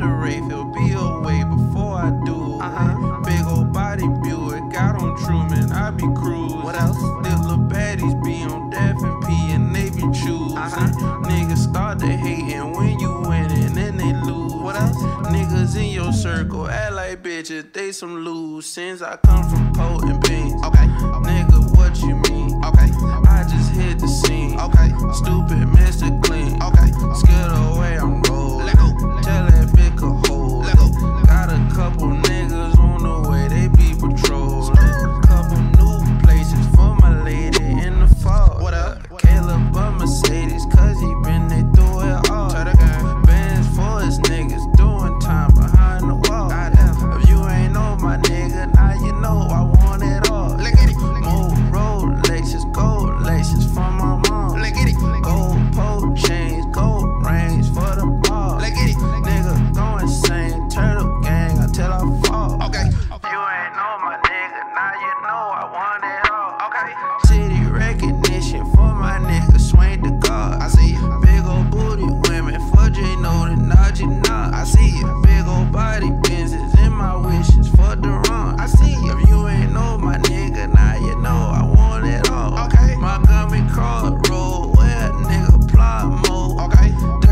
the Wraith, it'll be away before I do it. Big old body Buick, got on Truman, I be cruising. What else? These little baddies be on Def and P and they be choosing. Niggas start to hating when you winning, then they lose. What else? Niggas in your circle act like bitches, they some loose. Since I come from potent beans. Okay. Nigga, what you mean? Okay. I just hit the scene. Okay. Stupid Mr. Clean. Okay. Scared away, I'm rolling. Let go. Tell that bitch could hold Let go. it. Got a couple niggas on the way, they be patrolling. Couple new places for my lady in the fall. What up? Caleb a Mercedes, cause he been there through it all. Try the game. Bands for his niggas, doing time behind the wall. Goddamn. If you ain't know my nigga, now you know I want it all. Look at it. More Rolexes, gold laces from my mom. Look at it. Gold pole chains, gold rings for the ball. Look at it. Nigga go insane, turtle gang until I fall. Okay. You ain't know my nigga, now you know I want it all. Okay. City recognition for my nigga, Swain the God. I see it. Big old booty women for J Noden, Najee Nah. I see it. Big old body Benzes in my wishes for the run. I see it. If you ain't know my nigga, now you know I want it all. Okay. Montgomery Cross Road, where a nigga plot mode. Okay.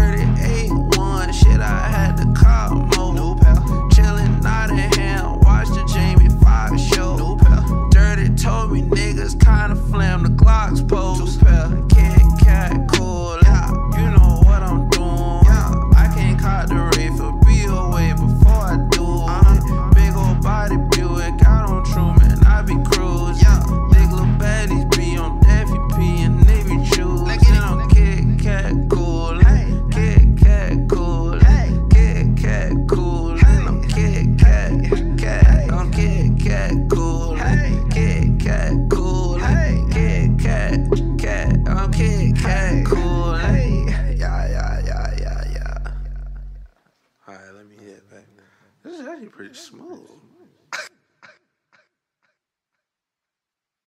38-1, shit, I had to call mode. New pal. Chillin' Nottingham, watch the Jamie Foxx show. New pal. Dirty told me niggas kinda flam the Glocks pose. Two pair. Kit Kat cool, yeah. You know what I'm doing. Yeah. I can't caught the Wraith or be away before I do it. Big old body Buick, got on Truman, I be cruising. Yeah. Big little baddies be on Daffy P and they be choosing. Let's get it. I'm Kit Kat cool, Hey. Kit Kat cool, Hey. Kit Kat cool, Hey. I'm Kit Kat, Hey. I'm Kit Kat cool, Hey. Kit Kat cool, Hey. Kit Kat, I'm Kit Kat cool, Hey. yeah. Alright, let me hit back. This is actually pretty smooth.